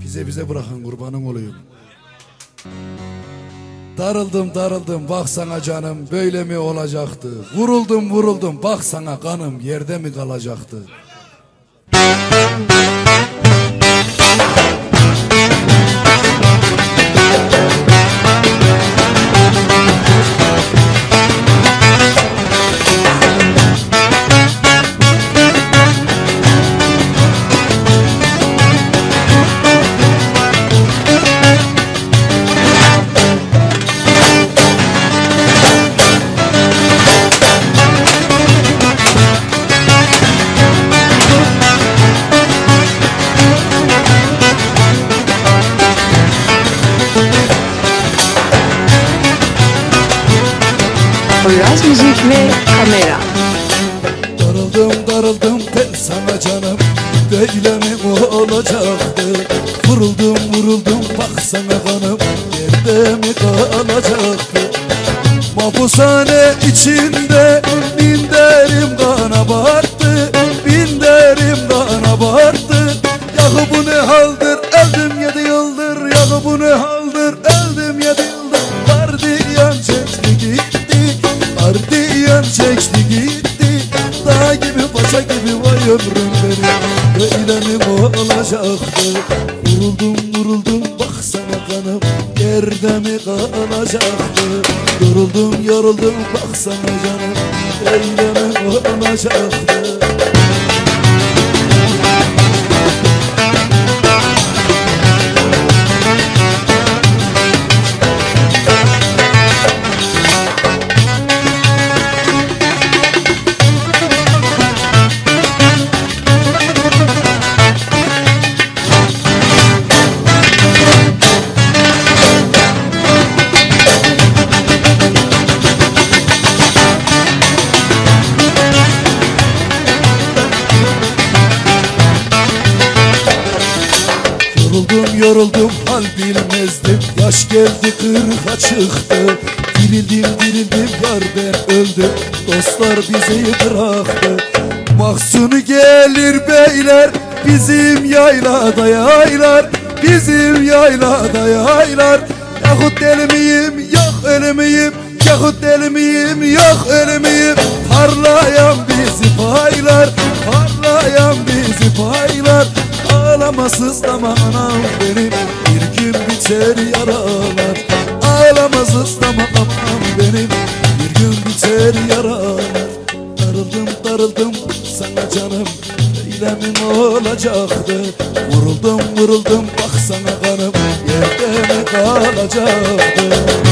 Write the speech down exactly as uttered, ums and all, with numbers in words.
Bize bize bırakın, kurbanın olayım. Darıldım darıldım bak sana canım, böyle mi olacaktı? Vuruldum vuruldum bak sana kanım, yerde mi kalacaktı? Poyraz Müzik ve Kamera. Darıldım darıldım ben sana canım, böyle mi olacaktı? Vuruldum vuruldum bak sana kanım, yerde mi kalacaktı? Mahpushane içinde bin derim kana battı, bin derim kana battı. Yahu bu ne haldir, öldüm yedi yıldır. Yahu bu ne haldir, öldüm yedi yıldır. Gardiyan çekti gitti, gardiyan çekti gitti. Dağ gibi paşa gibi vay ömrüm benim, böyle mi olacaktı? Vuruldum vuruldum bak sana kanım, yerde mi kalacaktı? Yoruldum yoruldum bak sana canım, böyle mi olacaktı? Yoruldum yoruldum hal bilmezdim, yaş geldi kırka çıktı. Dirildim dirildim yar ben öldüm, dostlar bizi bıraktı. Mahsunu gelir beyler, bizim yaylada yaylar, bizim yaylada yaylar. Yahut deli miyim yok ölü müyüm, yahut deli miyim yok ölü müyüm. Parlayan bizi paylar, parlayan bizi paylar. Ağlama sızlama anam benim, bir gün biter yaralar. Ağlama sızlama anam benim, bir gün biter yaralar. Darıldım darıldım sana canım, böyle mi olacaktı? Vuruldum vuruldum bak sana kanım, yerde mi kalacaktı?